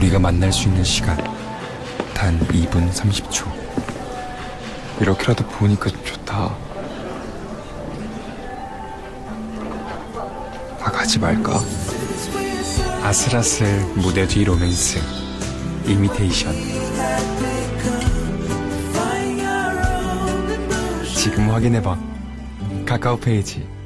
우리가 만날 수 있는 시간 단 2분 30초. 이렇게라도 보니까 좋다. 다 가지 말까? 아슬아슬 무대 뒤 로맨스 이미테이션. 지금 확인해봐. 카카오 페이지